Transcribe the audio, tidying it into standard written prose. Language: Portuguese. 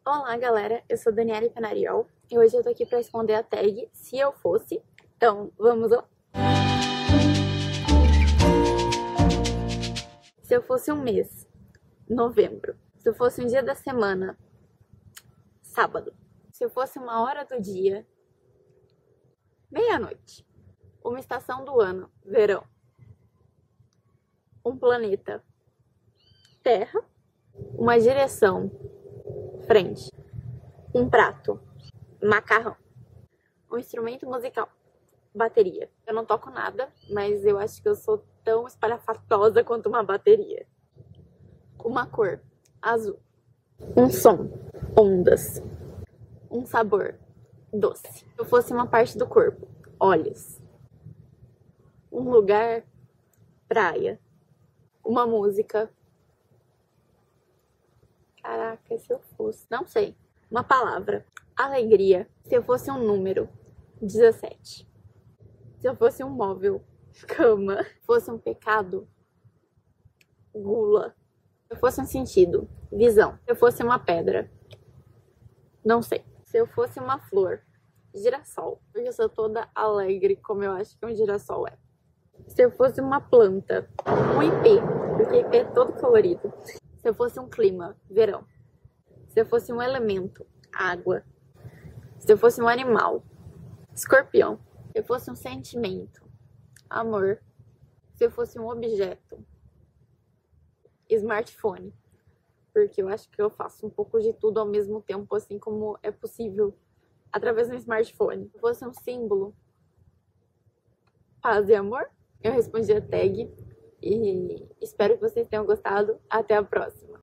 Olá, galera! Eu sou Daniela Penariol e hoje eu tô aqui pra responder a tag Se Eu Fosse. Então, vamos lá! Se eu fosse um mês, novembro. Se eu fosse um dia da semana, sábado. Se eu fosse uma hora do dia, meia-noite. Uma estação do ano, verão. Um planeta, terra. Uma direção, frente. Um prato, macarrão. Um instrumento musical, bateria. Eu não toco nada, mas eu acho que eu sou tão espalhafatosa quanto uma bateria. Uma cor, azul. Um som, ondas. Um sabor, doce. Se eu fosse uma parte do corpo, olhos. Um lugar, praia. Uma música. Caraca, se eu fosse... Não sei. Uma palavra, alegria. Se eu fosse um número, 17. Se eu fosse um móvel, cama. Se eu fosse um pecado, gula. Se eu fosse um sentido, visão. Se eu fosse uma pedra, não sei. Se eu fosse uma flor, girassol. Porque eu sou toda alegre, como eu acho que um girassol é. Se eu fosse uma planta, um ipê. Porque ipê é todo colorido. Se eu fosse um clima, verão. Se eu fosse um elemento, água. Se eu fosse um animal, escorpião. Se eu fosse um sentimento, amor. Se eu fosse um objeto, smartphone. Porque eu acho que eu faço um pouco de tudo ao mesmo tempo, assim como é possível através do smartphone. Se eu fosse um símbolo, paz e amor. Eu respondi a tag e espero que vocês tenham gostado. Até a próxima.